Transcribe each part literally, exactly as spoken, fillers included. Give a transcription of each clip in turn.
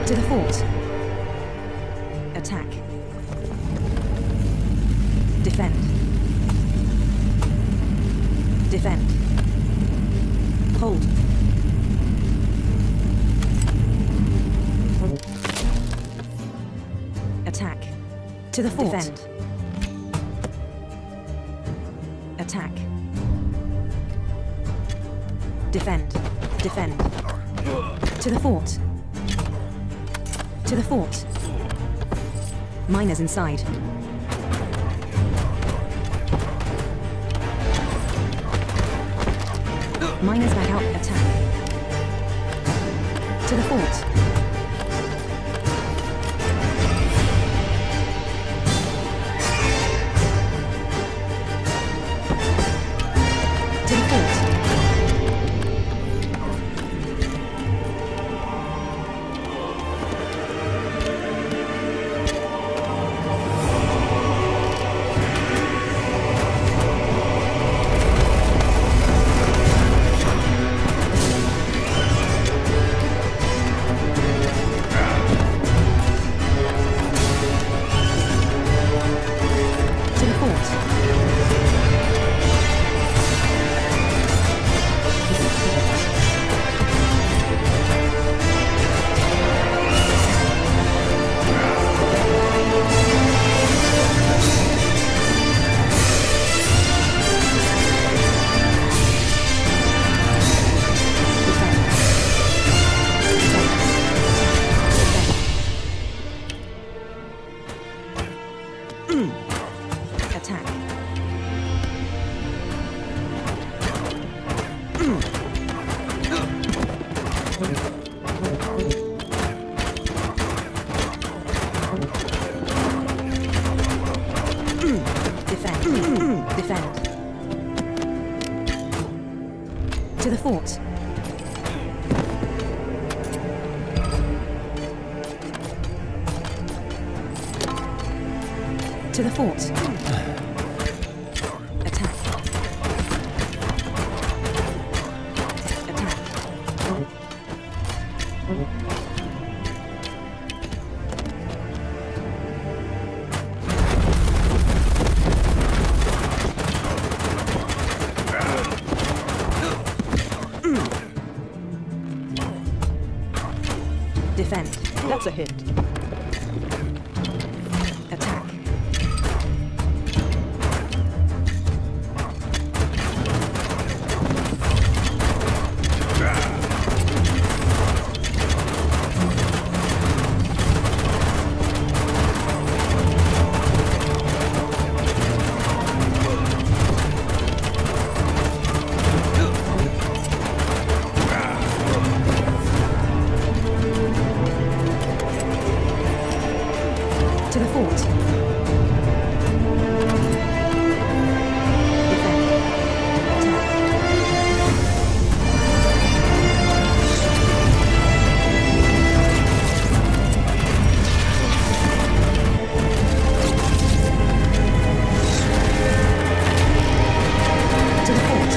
To the fort. Attack. Defend. Defend. Hold. Attack. To the fort. Defend. Attack. Defend. Defend. To the fort. To the fort. Miners inside. Miners back out. Attack. To the fort. To the fort. Attack. Defend. Defend. To the fort. To the fort. Attack. Attack. Defend. That's a hit. Attack. To the fort. Defend. Attack. To the fort.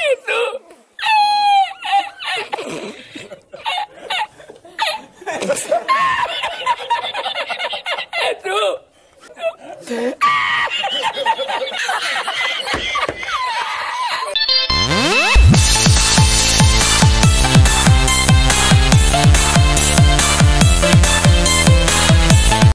Eso.